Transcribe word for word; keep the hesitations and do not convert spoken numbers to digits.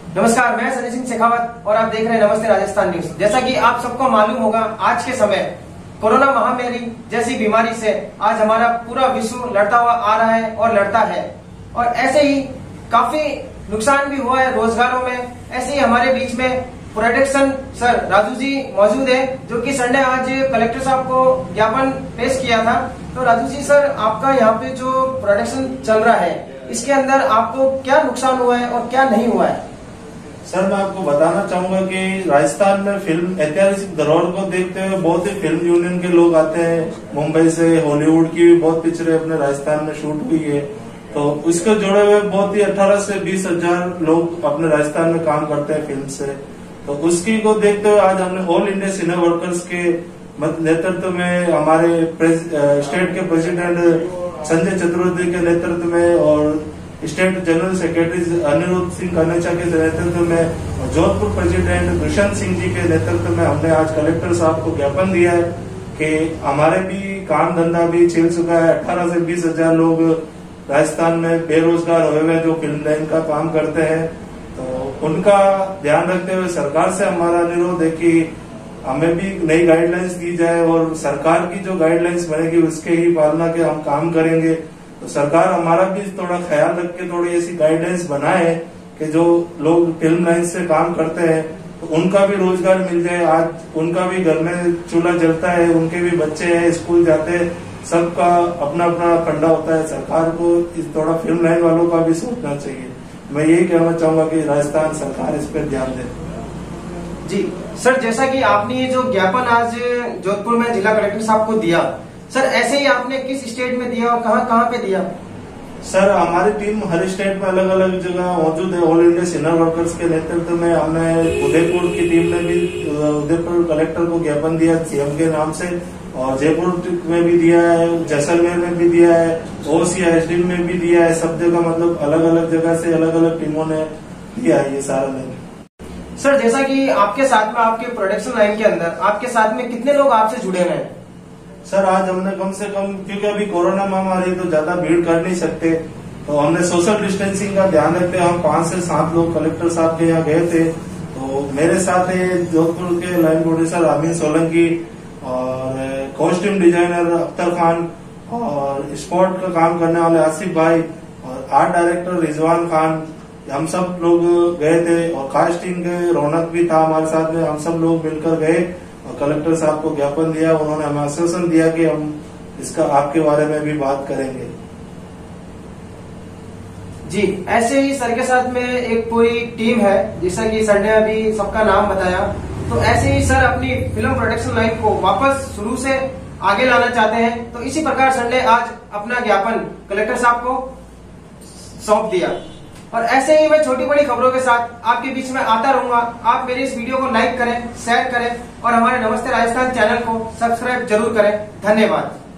नमस्कार, मैं संजय सिंह शेखावत और आप देख रहे हैं नमस्ते राजस्थान न्यूज। जैसा कि आप सबको मालूम होगा, आज के समय कोरोना महामारी जैसी बीमारी से आज हमारा पूरा विश्व लड़ता हुआ आ रहा है और लड़ता है, और ऐसे ही काफी नुकसान भी हुआ है रोजगारों में। ऐसे ही हमारे बीच में प्रोटेक्शन सर राजू जी मौजूद है, जो कि सर ने आज कलेक्टर साहब को ज्ञापन पेश किया था। तो राजू जी सर, आपका यहाँ पे जो प्रोटेक्शन चल रहा है, इसके अंदर आपको क्या नुकसान हुआ है और क्या नहीं हुआ है? सर, मैं आपको बताना चाहूंगा कि राजस्थान में फिल्म ऐतिहासिक धरोहर को देखते हुए बहुत ही फिल्म यूनियन के लोग आते हैं। मुंबई से हॉलीवुड की भी बहुत पिक्चरें अपने राजस्थान में शूट हुई है, तो उसके जुड़े हुए बहुत ही अठारह से बीस हजार लोग अपने राजस्थान में काम करते हैं फिल्म से। तो उसकी को देखते हुए आज हमने ऑल इंडिया सिने वर्कर्स के नेतृत्व में, हमारे स्टेट के प्रेसिडेंट संजय चतुर्वेदी के नेतृत्व में और state general secretary Anirudh Singh Kanecha के नेतृत्व में और जोधपुर प्रेसिडेंट दुष्यंत सिंह जी के नेतृत्व में हमने आज कलेक्टर साहब को ज्ञापन दिया है कि हमारे भी काम धंधा भी छिल चुका है। अठारह से बीस हजार लोग राजस्थान में बेरोजगार हुए हुए जो फिल्म लाइन का काम करते हैं। तो उनका ध्यान रखते हुए सरकार से हमारा अनुरोध है कि हमें भी नई गाइडलाइंस दी जाए और सरकार की जो गाइडलाइंस बनेगी उसके ही पालना के हम काम करेंगे। तो सरकार हमारा भी थोड़ा ख्याल रख के थोड़ी ऐसी गाइडलाइंस बनाए कि जो लोग फिल्म लाइन से काम करते हैं तो उनका भी रोजगार मिल जाए। आज उनका भी घर में चूल्हा जलता है, उनके भी बच्चे हैं, स्कूल जाते हैं, सबका अपना अपना फंडा होता है। सरकार को इस थोड़ा फिल्म लाइन वालों का भी सोचना चाहिए। मैं यही कहना चाहूंगा कि राजस्थान सरकार इस पर ध्यान दे। जी सर, जैसा कि आपने ये जो ज्ञापन आज जोधपुर में जिला कलेक्टर साहब को दिया, सर ऐसे ही आपने किस स्टेट में दिया और कहां कहां पे दिया? सर, हमारी टीम हर स्टेट में अलग अलग जगह मौजूद है। ऑल इंडिया सिने वर्कर्स के नेतृत्व में हमने उदयपुर की टीम ने भी उदयपुर कलेक्टर को ज्ञापन दिया सीएम के नाम से, और जयपुर में भी दिया है, जैसलमेर में भी दिया है, ओसी एसडीएम में भी दिया है। सब जगह मतलब अलग अलग जगह से अलग अलग टीमों ने दिया है ये सारा दिन। सर, जैसा कि आपके साथ में आपके प्रोडक्शन लाइन के अंदर आपके साथ में कितने लोग आपसे जुड़े हुए हैं? सर, आज हमने कम से कम, क्योंकि अभी कोरोना महामारी तो ज्यादा भीड़ कर नहीं सकते, तो हमने सोशल डिस्टेंसिंग का ध्यान रखते हुए हम पांच से सात लोग कलेक्टर साहब के यहाँ गए थे। तो मेरे साथ है जोधपुर के लाइन प्रोड्यूसर अमीन सोलंकी और कॉस्ट्यूम डिजाइनर अख्तर खान और स्पोर्ट का काम करने वाले आसिफ भाई और आर्ट डायरेक्टर रिजवान खान। हम सब लोग गए थे और कास्टिंग के रौनक भी था हमारे साथ में। हम सब लोग मिलकर गए और कलेक्टर साहब को ज्ञापन दिया। उन्होंने हमें आश्वासन दिया कि हम इसका आपके बारे में भी बात करेंगे। जी, ऐसे ही सर के साथ में एक पूरी टीम है, जैसा कि सर ने अभी सबका नाम बताया। तो ऐसे ही सर अपनी फिल्म प्रोडक्शन लाइन को वापस शुरू से आगे लाना चाहते हैं। तो इसी प्रकार सर ने आज अपना ज्ञापन कलेक्टर साहब को सौंप दिया। और ऐसे ही मैं छोटी बड़ी खबरों के साथ आपके बीच में आता रहूंगा। आप मेरे इस वीडियो को लाइक करें, शेयर करें और हमारे नमस्ते राजस्थान चैनल को सब्सक्राइब जरूर करें। धन्यवाद।